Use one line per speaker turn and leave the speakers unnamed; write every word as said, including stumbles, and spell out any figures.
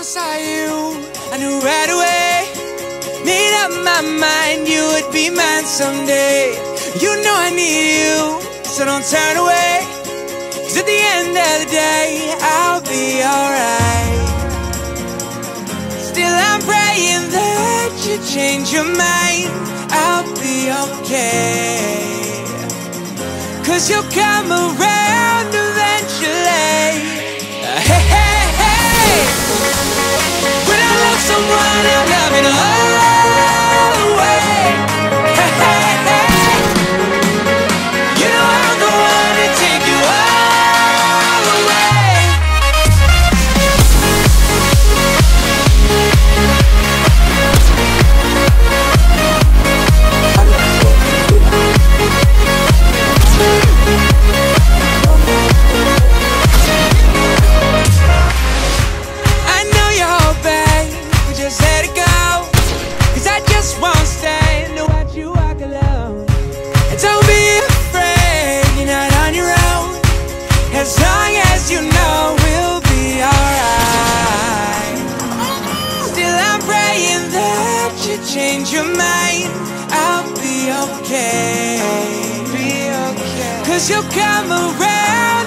I saw you, I knew right away. Made up my mind you would be mine someday. You know I need you, so don't turn away. 'Cause at the end of the day, I'll be alright. Still I'm praying that you change your mind. I'll be okay, 'cause you'll come around eventually. Hey, hey, hey. When I love someone, I'm loving all the way. Hey, hey, hey. You know I'm the one to take you all the way. I know you're hoping, but just let it go. 'Cause I just won't stand to watch you walk alone. And don't be afraid, you're not on your own. As long as you know we'll be alright. Still I'm praying that you change your mind. I'll be okay, be okay. 'Cause you'll come around